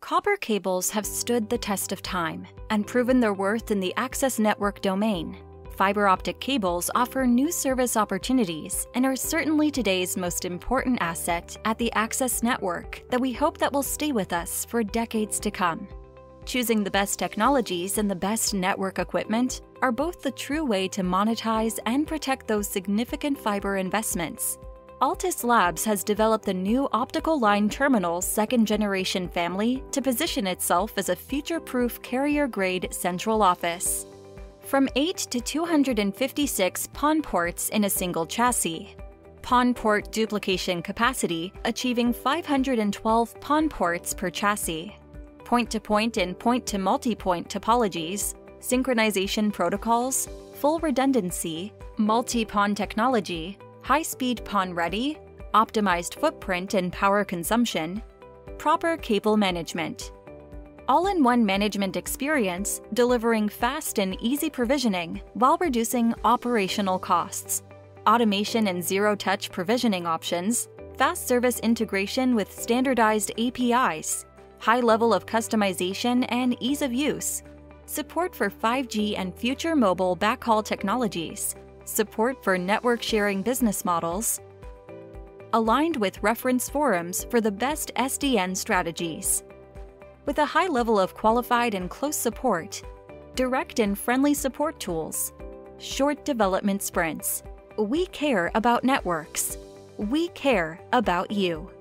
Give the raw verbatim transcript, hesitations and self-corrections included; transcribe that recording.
Copper cables have stood the test of time and proven their worth in the access network domain. Fiber optic cables offer new service opportunities and are certainly today's most important asset at the access network that we hope that will stay with us for decades to come. Choosing the best technologies and the best network equipment are both the true way to monetize and protect those significant fiber investments. Altice Labs has developed the new optical line terminal second-generation family to position itself as a future-proof carrier-grade central office. From eight to two hundred fifty-six P O N ports in a single chassis. P O N port duplication capacity achieving five hundred twelve P O N ports per chassis. Point-to-point and point-to-multipoint topologies, synchronization protocols, full redundancy, multi-P O N technology, high-speed P O N ready, optimized footprint and power consumption, proper cable management. All-in-one management experience delivering fast and easy provisioning while reducing operational costs, automation and zero-touch provisioning options, fast service integration with standardized A P Is, high level of customization and ease of use, support for five G and future mobile backhaul technologies, support for network sharing business models, aligned with reference forums for the best S D N strategies. With a high level of qualified and close support, direct and friendly support tools, short development sprints, we care about networks. We care about you.